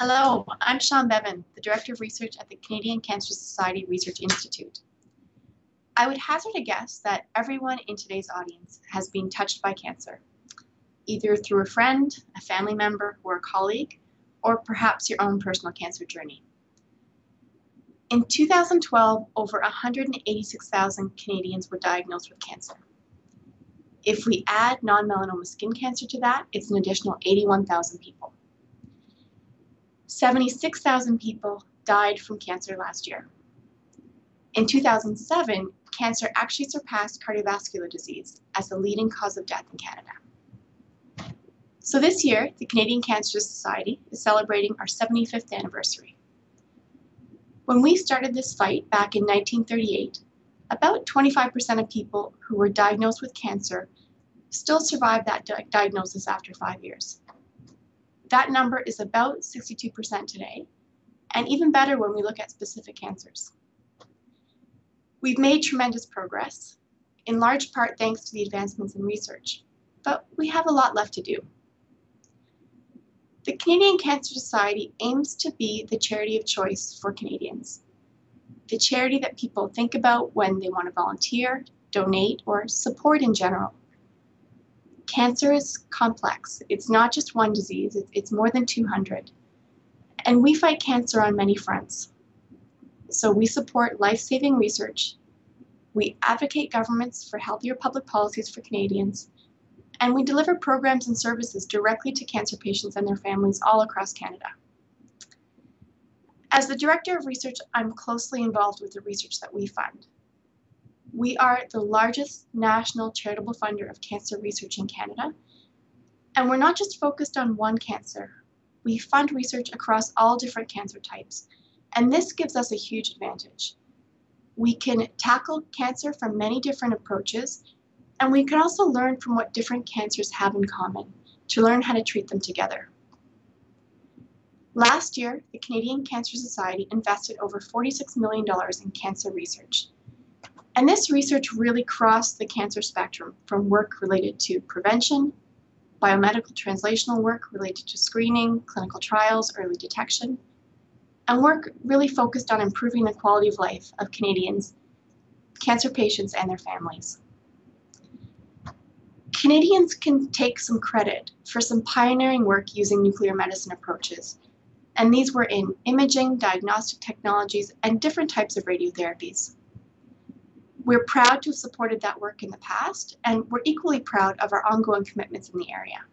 Hello, I'm Sean Bevan, the Director of Research at the Canadian Cancer Society Research Institute. I would hazard a guess that everyone in today's audience has been touched by cancer, either through a friend, a family member, or a colleague, or perhaps your own personal cancer journey. In 2012, over 186,000 Canadians were diagnosed with cancer. If we add non-melanoma skin cancer to that, it's an additional 81,000 people. 76,000 people died from cancer last year. In 2007, cancer actually surpassed cardiovascular disease as the leading cause of death in Canada. So this year, the Canadian Cancer Society is celebrating our 75th anniversary. When we started this fight back in 1938, about 25% of people who were diagnosed with cancer still survived that diagnosis after 5 years. That number is about 62% today, and even better when we look at specific cancers. We've made tremendous progress, in large part thanks to the advancements in research, but we have a lot left to do. The Canadian Cancer Society aims to be the charity of choice for Canadians, the charity that people think about when they want to volunteer, donate, or support in general. Cancer is complex. It's not just one disease, it's more than 200. And we fight cancer on many fronts. So we support life-saving research, we advocate governments for healthier public policies for Canadians, and we deliver programs and services directly to cancer patients and their families all across Canada. As the Director of Research, I'm closely involved with the research that we fund. We are the largest national charitable funder of cancer research in Canada, and we're not just focused on one cancer. We fund research across all different cancer types, and this gives us a huge advantage. We can tackle cancer from many different approaches, and we can also learn from what different cancers have in common to learn how to treat them together. Last year, the Canadian Cancer Society invested over $46 million in cancer research. And this research really crossed the cancer spectrum from work related to prevention, biomedical translational work related to screening, clinical trials, early detection, and work really focused on improving the quality of life of Canadians, cancer patients, and their families. Canadians can take some credit for some pioneering work using nuclear medicine approaches, and these were in imaging, diagnostic technologies, and different types of radiotherapies. We're proud to have supported that work in the past, and we're equally proud of our ongoing commitments in the area.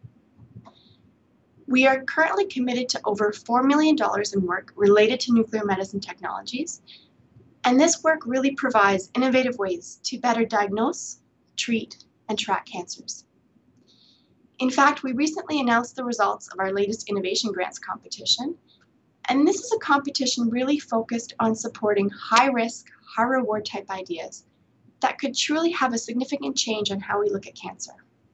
We are currently committed to over $4 million in work related to nuclear medicine technologies, and this work really provides innovative ways to better diagnose, treat, and track cancers. In fact, we recently announced the results of our latest innovation grants competition, and this is a competition really focused on supporting high-risk, high-reward type ideas that could truly have a significant change on how we look at cancer.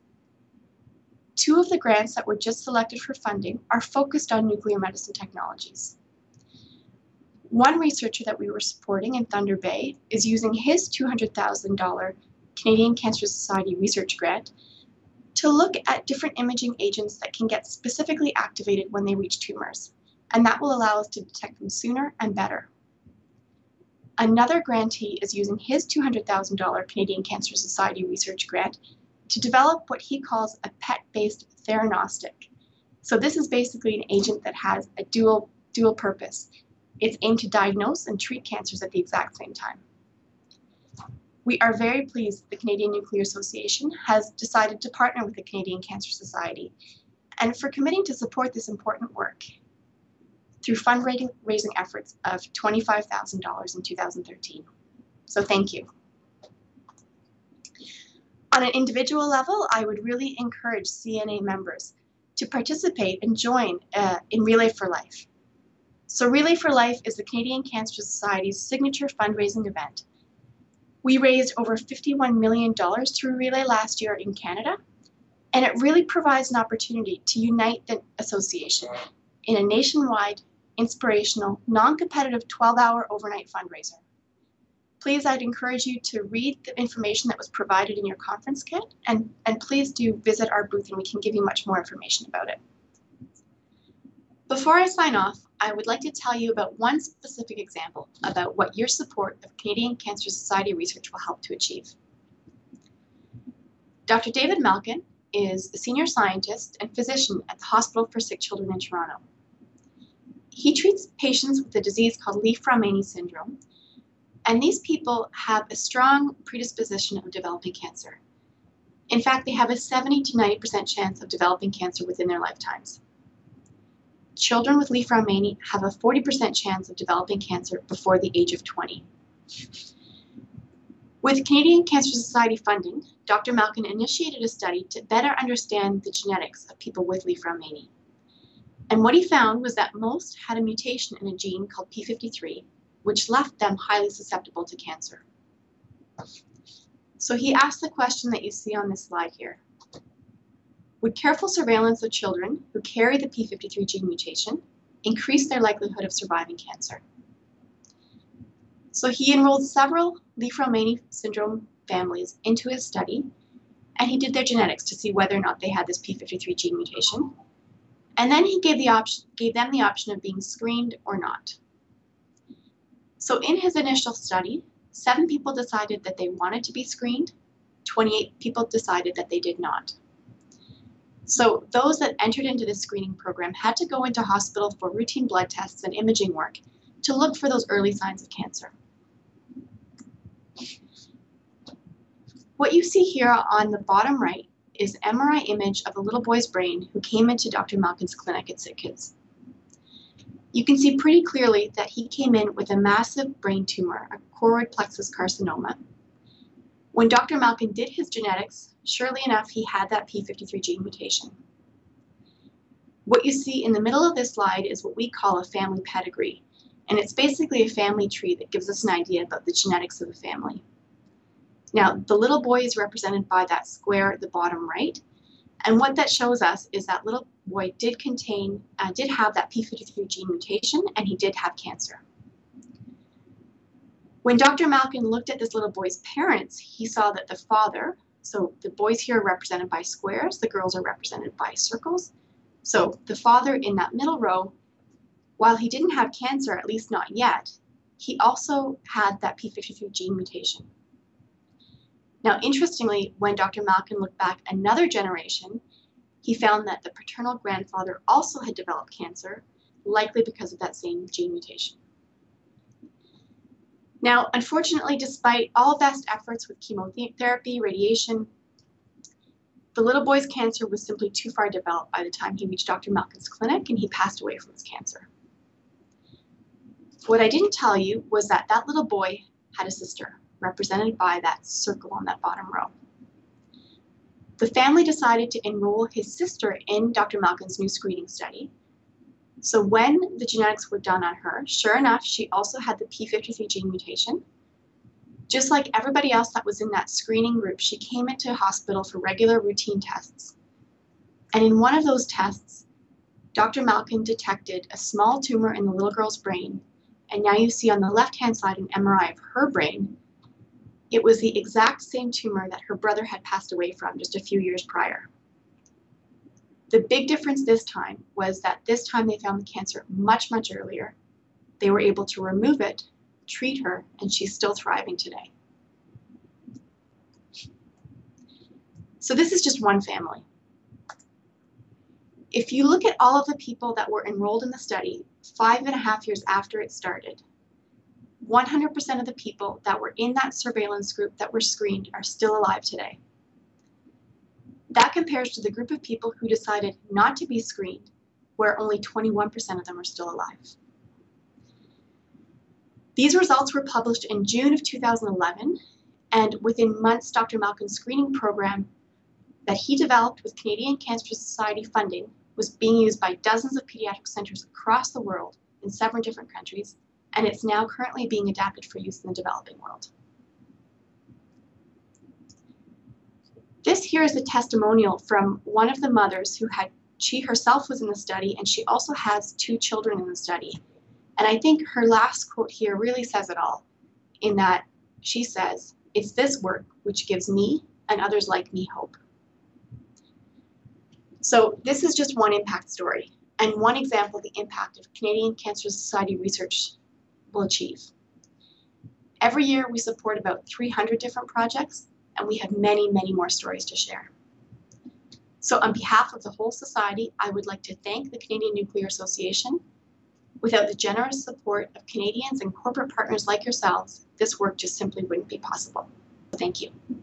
2 of the grants that were just selected for funding are focused on nuclear medicine technologies. One researcher that we were supporting in Thunder Bay is using his $200,000 Canadian Cancer Society research grant to look at different imaging agents that can get specifically activated when they reach tumors, and that will allow us to detect them sooner and better. Another grantee is using his $200,000 Canadian Cancer Society research grant to develop what he calls a PET-based theranostic. So this is basically an agent that has a dual purpose. It's aimed to diagnose and treat cancers at the exact same time. We are very pleased that the Canadian Nuclear Association has decided to partner with the Canadian Cancer Society and for committing to support this important work through fundraising efforts of $25,000 in 2013. So thank you. On an individual level, I would really encourage CNA members to participate and join in Relay for Life. So Relay for Life is the Canadian Cancer Society's signature fundraising event. We raised over $51 million through Relay last year in Canada, and it really provides an opportunity to unite the association in a nationwide, inspirational, non-competitive 12-hour overnight fundraiser. Please, I'd encourage you to read the information that was provided in your conference kit, and please do visit our booth and we can give you much more information about it. Before I sign off, I would like to tell you about one specific example about what your support of Canadian Cancer Society research will help to achieve. Dr. David Malkin is the senior scientist and physician at the Hospital for Sick Children in Toronto. He treats patients with a disease called Li-Fraumeni syndrome, and these people have a strong predisposition of developing cancer. In fact, they have a 70 to 90% chance of developing cancer within their lifetimes. Children with Li-Fraumeni have a 40% chance of developing cancer before the age of 20. With Canadian Cancer Society funding, Dr. Malkin initiated a study to better understand the genetics of people with Li-Fraumeni. And what he found was that most had a mutation in a gene called P53, which left them highly susceptible to cancer. So he asked the question that you see on this slide here. Would careful surveillance of children who carry the P53 gene mutation increase their likelihood of surviving cancer? So he enrolled several Li-Fraumeni syndrome families into his study, and he did their genetics to see whether or not they had this P53 gene mutation. And then he gave them the option of being screened or not. So in his initial study, 7 people decided that they wanted to be screened, 28 people decided that they did not. So those that entered into this screening program had to go into hospital for routine blood tests and imaging work to look for those early signs of cancer. What you see here on the bottom right is an MRI image of a little boy's brain who came into Dr. Malkin's clinic at Sick Kids. You can see pretty clearly that he came in with a massive brain tumor, a choroid plexus carcinoma. When Dr. Malkin did his genetics, surely enough, he had that P53 gene mutation. What you see in the middle of this slide is what we call a family pedigree, and it's basically a family tree that gives us an idea about the genetics of the family. Now, the little boy is represented by that square at the bottom right, and what that shows us is that little boy did have that P53 gene mutation, and he did have cancer. When Dr. Malkin looked at this little boy's parents, he saw that the father, so the boys here are represented by squares, the girls are represented by circles. So the father in that middle row, while he didn't have cancer, at least not yet, he also had that P53 gene mutation. Now, interestingly, when Dr. Malkin looked back another generation, he found that the paternal grandfather also had developed cancer, likely because of that same gene mutation. Now, unfortunately, despite all best efforts with chemotherapy, radiation, the little boy's cancer was simply too far developed by the time he reached Dr. Malkin's clinic, and he passed away from his cancer. What I didn't tell you was that that little boy had a sister, represented by that circle on that bottom row. The family decided to enroll his sister in Dr. Malkin's new screening study. So when the genetics were done on her, sure enough, she also had the P53 gene mutation. Just like everybody else that was in that screening group, she came into hospital for regular routine tests. And in one of those tests, Dr. Malkin detected a small tumor in the little girl's brain. And now you see on the left-hand side an MRI of her brain. It was the exact same tumor that her brother had passed away from just a few years prior. The big difference this time was that this time they found the cancer much, much earlier. They were able to remove it, treat her, and she's still thriving today. So this is just one family. If you look at all of the people that were enrolled in the study 5.5 years after it started, 100% of the people that were in that surveillance group that were screened are still alive today. That compares to the group of people who decided not to be screened, where only 21% of them are still alive. These results were published in June of 2011, and within months, Dr. Malkin's screening program that he developed with Canadian Cancer Society funding was being used by dozens of pediatric centers across the world in 7 different countries, and it's now currently being adapted for use in the developing world. This here is a testimonial from one of the mothers who she herself was in the study, and she also has 2 children in the study. And I think her last quote here really says it all, in that she says, "It's this work which gives me and others like me hope." So this is just one impact story. and one example of the impact of Canadian Cancer Society research will achieve. Every year we support about 300 different projects, and we have many, many more stories to share. So on behalf of the whole society, I would like to thank the Canadian Nuclear Association. Without the generous support of Canadians and corporate partners like yourselves, this work just simply wouldn't be possible. Thank you.